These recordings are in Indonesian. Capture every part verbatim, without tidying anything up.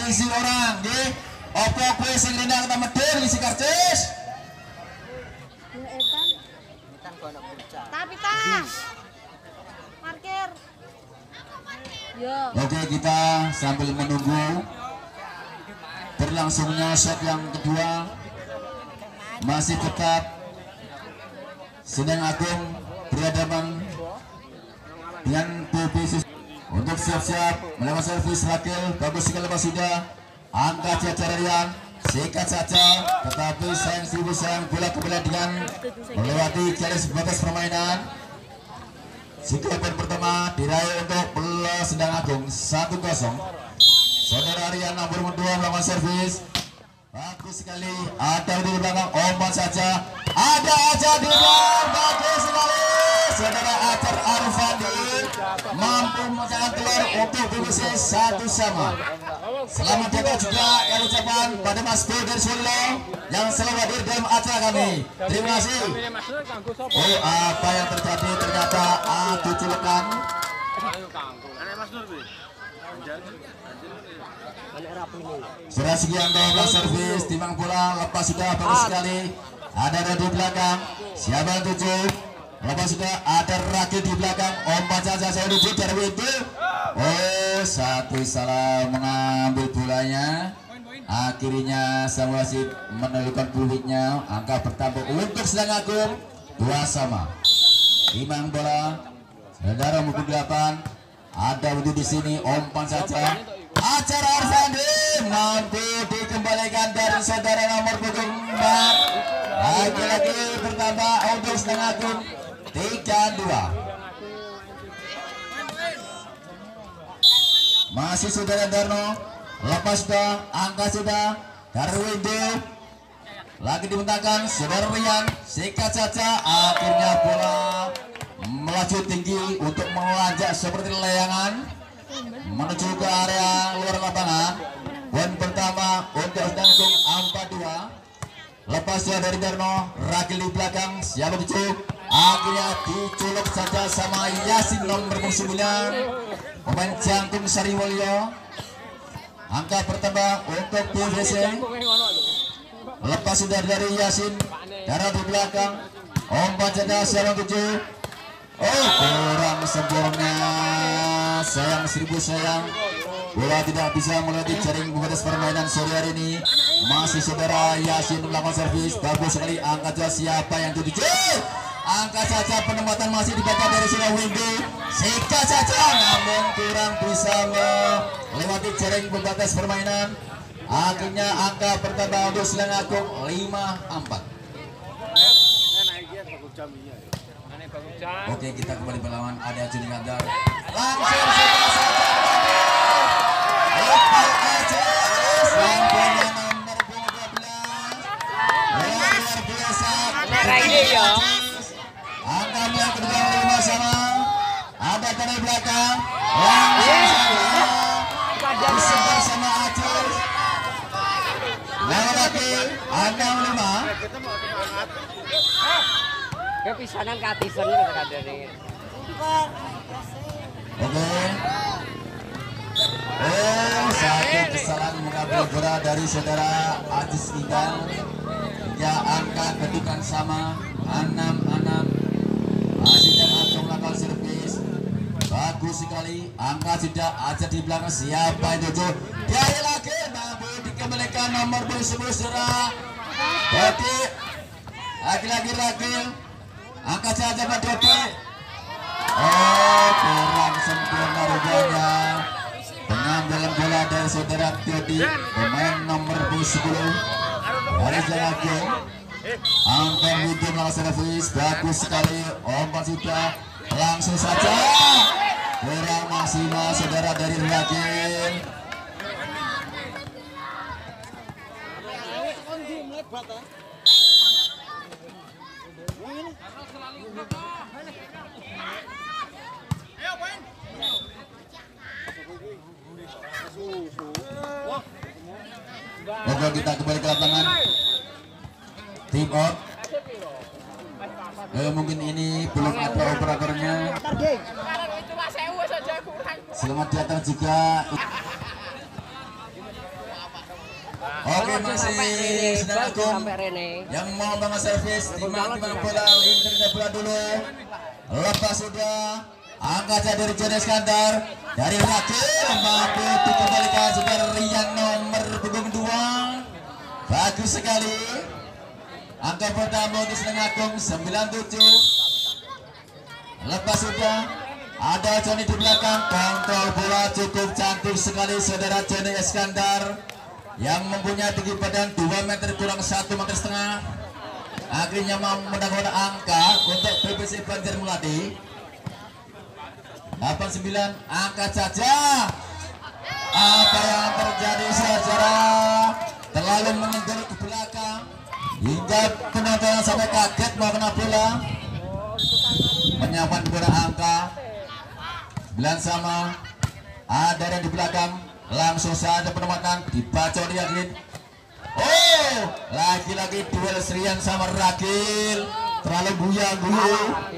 sisi orang nggih. Apa kowe sing rene kata medhun isi karcis? Tapi tas. Parkir. Yo. Oke, kita sambil menunggu berlangsungnya shot yang kedua. Masih tetap Sindang Agung berhadapan dengan P B S untuk siap-siap melakukan servis. Rakil bagus sekali Pak sudah angkat jajarian sikat saja, tetapi sayang seribu sayang bola kembali dengan melewati garis batas permainan. Sikap pertama diraih untuk bola Sindang Agung satu kosong. Saudara Rian nomor dua melakukan servis. Bagus sekali, ada di belakang umpan saja, ada aja di luar, bagus sekali. Saudara Acar Arfandi mampu memecahkan telur untuk B B C satu sama. Selamat datang juga yang ucapan pada Mas Do dari Solo yang selalu hadir dalam acara kami. Terima kasih. Oh, apa yang terjadi ternyata adu culukan. Sudah sekian bola servis, timang bola lepas sudah bagus sekali. Ada di belakang, siapa yang tujuh? Lepas sudah ada Rakil di belakang. Umpan saja saya tuju dari itu. Oh, satu salah mengambil bolanya. Akhirnya sang wasit menentukan peluitnya. Angka bertambah untuk Sindang Agung dua sama. Timang bola, saudara mukul delapan. Ada wujud di sini, umpan saja. Acara Arfandi mampu dikembalikan dari saudara nomor punggung empat. Lagi-lagi bertambah untuk Sindang Agung tiga dua. Masih saudara Darno, lepas sudah, angka sudah Darwindo. Lagi dibentangkan saudara Rian, sikat saja. Akhirnya bola melaju tinggi untuk melonjak seperti layangan menuju ke area luar lapangan. Poin pertama untuk Sindang Agung empat dua. Lepas dia dari Darno, Rakil di belakang, siapa tujuh? Akhirnya diculuk saja sama Yasin nomor sembilan, pemain Jangkung Sariwolyo. Angka pertama untuk B B C. Lepas sudah dari Yasin, Darno di belakang, umpan saja siapa tujuh? Oh, kurang sempurna, sayang seribu sayang. Bola tidak bisa melewati jaring pembatas permainan sore hari ini. Masih saudara Yasin melakukan servis, bagus sekali. Angkat saja siapa yang tujuh? Angkat saja, penempatan masih dibaca dari Sindang Windu. Sikat saja, namun kurang bisa melewati jaring pembatas permainan. Akhirnya angka pertama untuk Sindang Agung lima empat. Oke, kita kembali berlawan. Ada Juni Gandar. Langsung saja Iqbal Aziz, sampainya nomor dua belas. Luar biasa. Nah ini ya. Angkanya kedua lima sama. Ada dari belakang. Langsung saja disebar sama Aziz. Lalu lagi enam lima. Kepisanan katisen kata dari. Oke. Oh, satu kesalahan mengambil bola dari saudara Aziz Iqbal. Tiga angka kedudukan sama enam enam. Masih Sindang Agung melakukan servis. Bagus sekali. Angka sudah ada di belakang. Siapa yang tujuh? Dia lagi mampu dikembalikan nomor sepuluh saudara. Dodi. Lagi-lagi Rakil. Angkat saja Pak Dodi. Oh, kurang sempurna rupanya pengambilan bola dari saudara Dodi, pemain nomor sepuluh dari Sindang Agung. Angkat Windu melakukan servis, bagus sekali. Umpan sudah, langsung saja kurang maksimal saudara dari Rakil. Oke, kita kembali ke lapangan. Tim out. Eh, mungkin ini belum ada operatornya. Selamat datang juga. Baju sampai Rene, baju sampai Rene. Yang mau banget servis timang-timang bola, internet bola dulu. Lepas sudah angkat dari John Iskandar dari Rakil mampu dikembalikan saudara Rian nomor punggung dua. Bagus sekali. Angka pertama untuk Sedang Agung sembilan tujuh. Lepas sudah ada Johnny di belakang, kontrol bola cukup cantik sekali saudara Johnny Iskandar yang mempunyai tinggi badan dua meter kurang satu meter setengah. Akhirnya mampu mendapatkan angka untuk B B C Banjar Melati delapan sembilan. Angkat saja. Apa yang terjadi saudara, terlalu menyenggol ke belakang hingga penonton sampai kaget mau kena bola. Penyapan bola angka sembilan sama. Ada yang di belakang, langsung saja penempatan dibaca oleh Yakin. Oh, lagi-lagi duel Serian sama Rakil, terlalu buya-buya.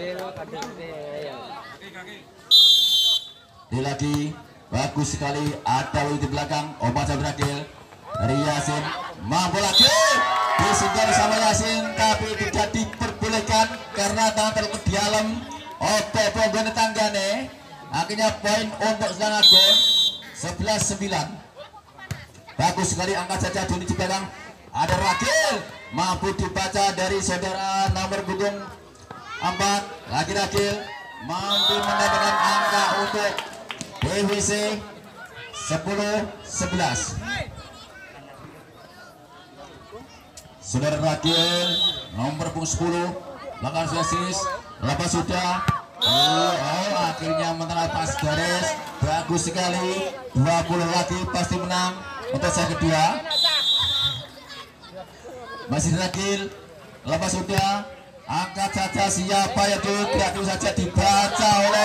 Ini lagi bagus sekali, ada di belakang obat Rakil dari Yasin, mampu lagi disegar sama Yasin, tapi tidak diperbolehkan karena tangan terlalu ke dalam. Oke, program tanggane. Akhirnya poin untuk Sedang Agung sebelas sembilan. Bagus sekali, angkat saja Doni di belakang. Ada Rakil, mampu dibaca dari saudara nomor punggung empat. Lagi Rakil mampu mendapatkan angka untuk B W C sepuluh sebelas. Saudara Rakil nomor punggung sepuluh belakang Sis. Lepas sudah oh, oh akhirnya menerapkan garis. Bagus sekali, dua puluh lagi pasti menang untuk set kedua. Masih Rakil. Lepas sudah angkat saja siapa itu, tidak saja dibaca oleh,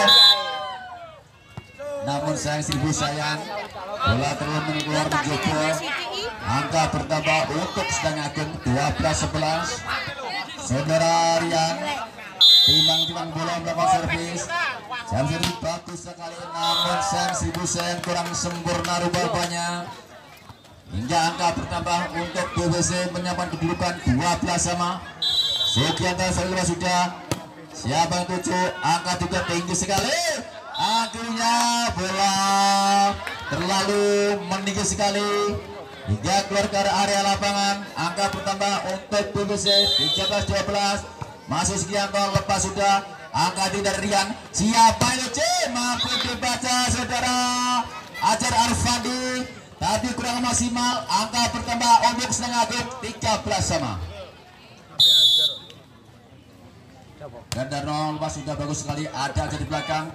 namun sayang seribu sayang bola terlalu mengeluar mencoba. Angka bertambah untuk Sedang Agung dua belas sebelas. Saudara Rian timbang-timbang bola melakukan servis. Jam servis bagus sekali, namun sayang seribu sayang kurang sempurna rupanya. Hingga angka bertambah untuk B W C menyampaikan kedudukan dua belas sama. Sugianta Salwa sudah. Siapa yang tujuh? Angka juga tinggi sekali. Akhirnya bola terlalu meninggi sekali hingga keluar ke area lapangan. Angka bertambah untuk B W C tiga belas dua belas. Masuk Sugianto, lepas sudah. Angka tidak Rian. Siapa itu? Mampu dibaca saudara Ajar Arfandi, tapi kurang maksimal. Angka bertambah untuk Sedang Agung tiga belas sama. Gandarno lepas sudah bagus sekali. Ada di belakang.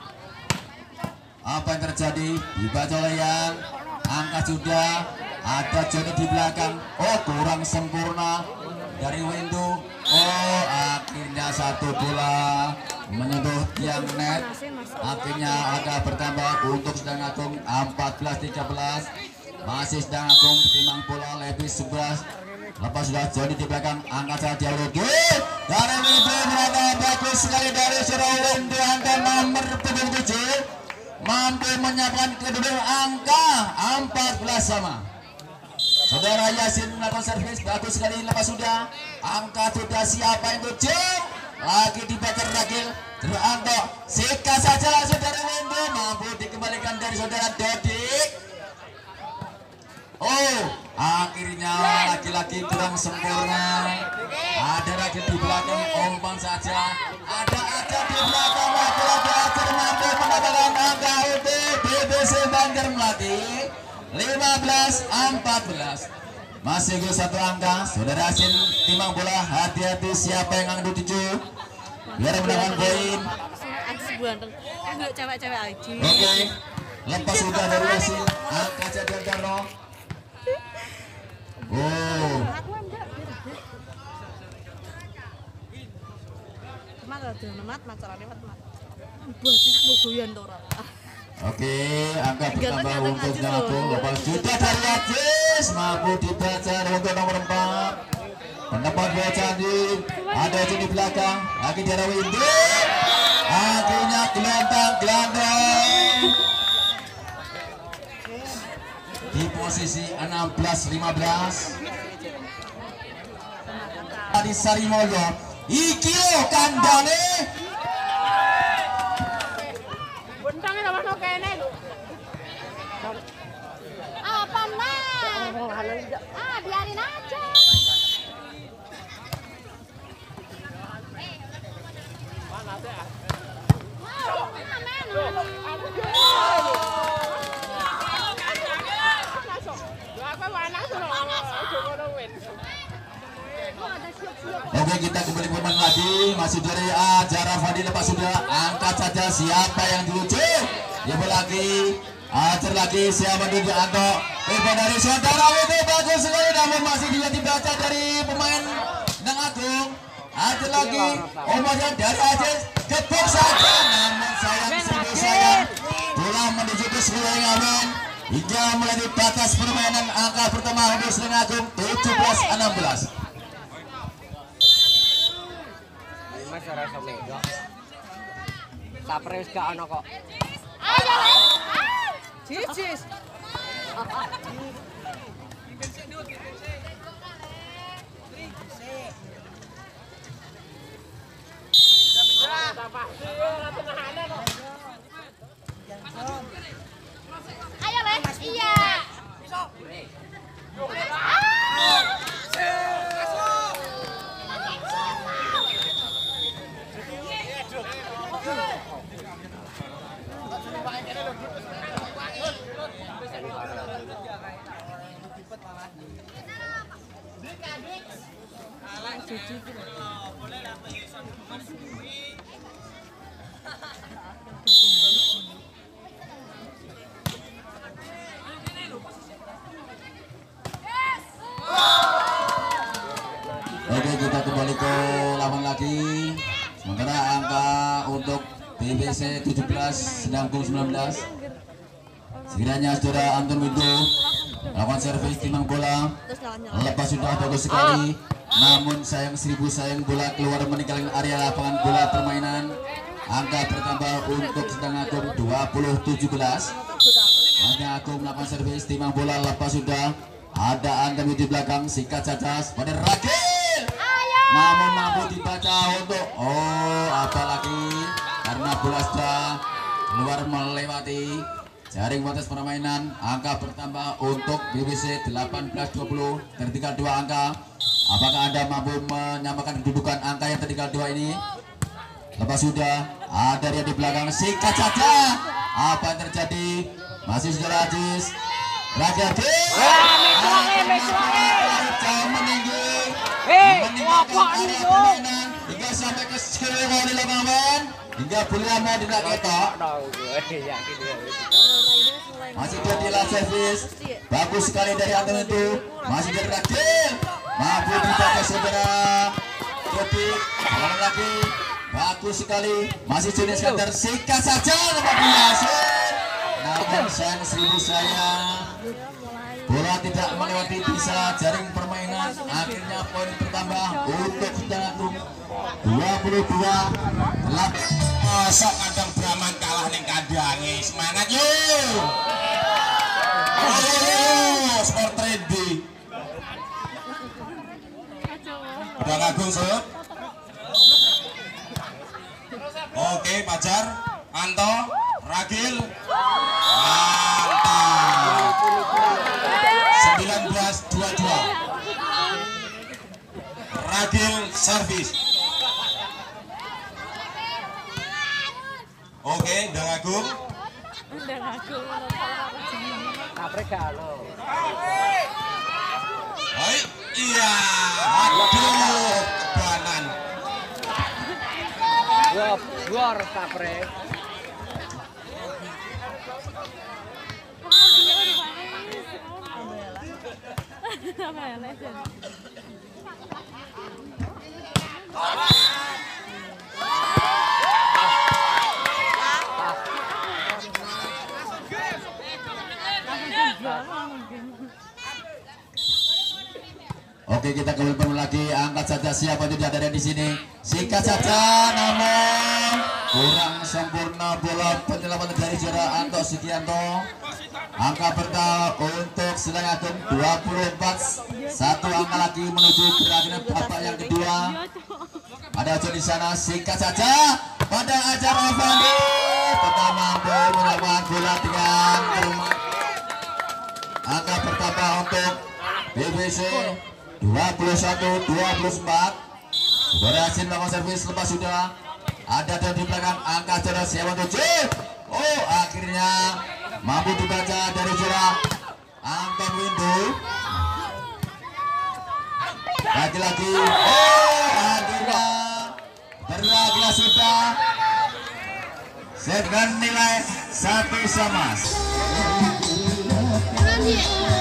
Apa yang terjadi? Dibaca oleh Yan. Angka sudah. Ada Joni di belakang. Oh, kurang sempurna dari Windu. Oh, akhirnya satu bola menyentuh tiang net. Akhirnya agak bertambah untuk Sedang Agung empat belas tiga belas. Masih Sedang Agung timang bola lebih sebelas. Lepas sudah Joni di belakang. Angkat saja lagi dari Windu. Berada bagus sekali dari Surau Windu. Angka nomor tujuh mampu menyiapkan kedudukan angka empat belas sama. Saudara Yasin melakukan servis bagus sekali. Lepas sudah angka sudah siapa yang tujuh lagi dibakar Rakil terantok sika saja saudara Windu, mampu dikembalikan dari saudara Dodik. Oh, akhirnya lagi-lagi kurang sempurna. Ada Rakil di belakang, umpan saja. Ada aja di belakang, lagi-lagi aja mampu mendapatkan angka untuk B B C Banjar Melati lima belas empat belas. Masih ke satu angka. Saudara Yasin timang bola, hati-hati siapa yang angkat tujuh biar mendapatkan poin. Enggak cewek-cewek aja. Oke, lepas sudah dari Yasin. Angka saja Darno. Oh, mat ada mat macarane mat mat. Basis mogoyan to ora. oke, angka bertambah untuk Sedang Agung. Lepas sudah dari Aziz, mampu dibaca untuk nomor empat. Pendapat bola Candi, ada di belakang, lagi di arah Windu. Akhirnya gelandang, gelandang. di posisi enam belas lima belas. Di Sarimulyo Ikio kandane Bentangnya sama no kene lho. Apa nah? Ah, biarin aja. Mana ada? Mau, Oke, kita kembali bermain lagi. Masih dari acara Fadil Pak sudah angkat saja siapa yang diuji. Ya lagi, ajar lagi siapa dulu Anto. Ibu dari saudara itu bagus sekali, namun masih tidak dibaca dari pemain Nang Agung. Ajar lagi, umumnya dari Aziz gebuk saja, namun sayang seribu sayang. Bola menuju ke sekolah yang aman hingga mulai di batas permainan angka pertama untuk Nang Agung tujuh belas enam belas. Mas ora iso mega. Sapre wis gak ono kok. ayo. Jijis. Ayo, Les. Iya. Oke, kita kembali ke lawan lagi. Sementara angka untuk B B C tujuh belas Senanggung sembilan belas. Sekiranya saudara Anton Windo lawan servis timang bola lepas sudah bagus sekali, namun sayang seribu sayang bola keluar meninggalkan area lapangan bola permainan. Angka bertambah untuk Senanggung dua puluh tujuh belas. Hanya Agung melakukan servis timang bola lepas sudah ada Anton di belakang sikat cacas pada Ragil, namun mampu dibaca untuk oh apalagi karena bola sudah keluar melewati jaring batas permainan. Angka bertambah untuk B B C delapan belas dua puluh, tertinggal dua angka. Apakah Anda mampu menyamakan kedudukan angka yang tertinggal dua ini? Lepas sudah ada dia di belakang sikat saja. Apa yang terjadi? Masih saudara Aziz Raja D meninggi meninggalkan area permainan hingga sampai ke seluruh di lapangan hingga bola mau tidak ketok. Masih jadi lah servis bagus sekali dari Anton itu, masih dari Ragil mampu dibaca saudara jadi orang lagi bagus sekali, masih jenis sekedar sikat saja lepas berhasil, namun sayang seribu sayang bola tidak melewati bisa jaring permainan. Akhirnya poin bertambah untuk Senanggung dua puluh dua delapan. Mosok kadang Braman kalah ning kandange. Semangat yuk. Ayo sport trendy. Udah Agung Soyot. Oke, Pajar, Anto, Ragil. Mantap. sembilan belas dua puluh dua. Ragil servis. Oke, Ndang Agung. Ndang Agung. Sapre gak ono. Hai, iya. Aduh, kebanan. Gua gor sapre. Apa ya, legend. Oke, kita kembali lagi, angkat saja siapa tidak ada di sini. Sikat saja, namun kurang sempurna bola penyelaman dari juara Anto Sugianto. Angka bertambah sedang agung dua puluh empat. Satu angka lagi menuju berakhirnya babak yang kedua. Ada Ojo di sana, singkat saja pada Ajar Avandi. Tetap mampu menyelamatkan bola dengan termat. Angka pertama untuk B B C dua puluh satu dua puluh empat. Berhasil melakukan servis lepas sudah. Ada dan di belakang angka jarak siapa tujuh. Oh, akhirnya mampu dibaca dari jarak Anton Windu. Lagi-lagi, oh, akhirnya berakhirlah sudah dengan nilai satu sama.